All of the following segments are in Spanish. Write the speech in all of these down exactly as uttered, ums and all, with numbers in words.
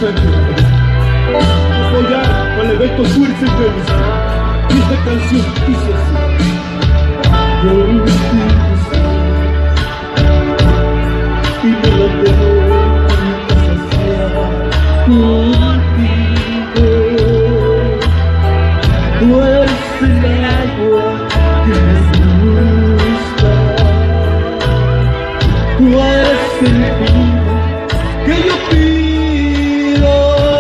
presente. Apoyar con el evento Suerte en Venus. Y esta canción dice así. Yo y me la tengo que saciar contigo. Tú eres el agua que me gusta. Tú eres el vino que yo pido.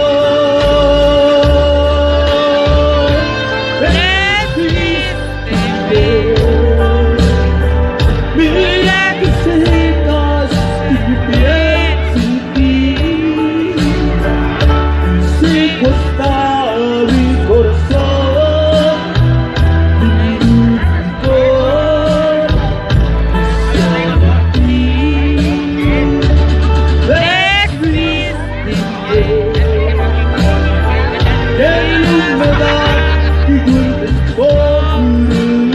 Mira que secas y mi piel sin ti. Seco está mi corazón, mi único deseo de ti. Es mi piel, que la humedad y vuelves por mí.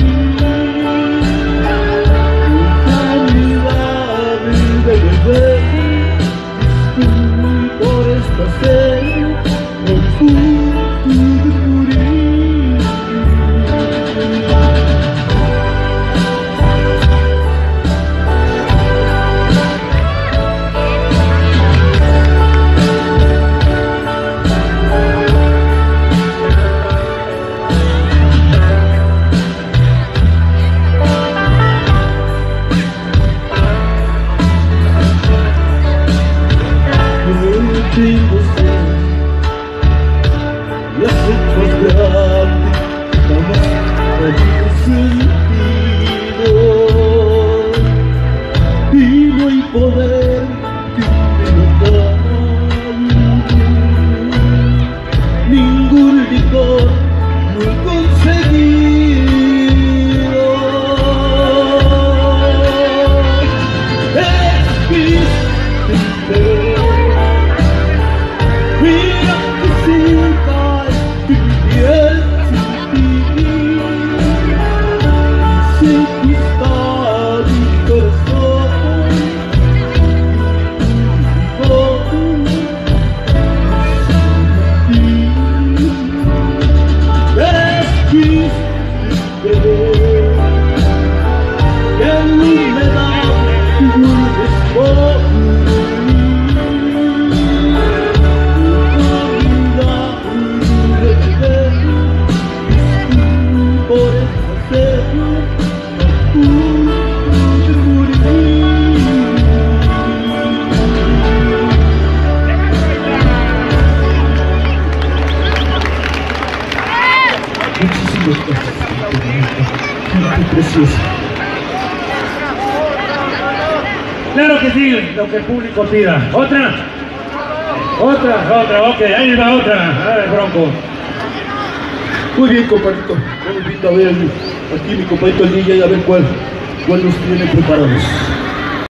Por esta sed, no pude morir. Tengo sed, la sed más grande, jamás había sentido. Y no hay poder que me lo cambie. Ningún licor lo he conseguido. Es mi tristeza. Mira que seca y mi piel sin ti. Seco está mi corazón, es triste ver que la humedad y vuelves por mí. Por esta sed, pude morir. Muchísimas gracias. Qué precioso. Claro que sí, lo que el público pida. ¿Otra? Otra, otra, ok, ahí va otra. A ver, Bronco. Muy bien, compadrito. Vamos viendo a ver aquí mi compadrito el D J, a ver cuál, cuál nos tiene preparados.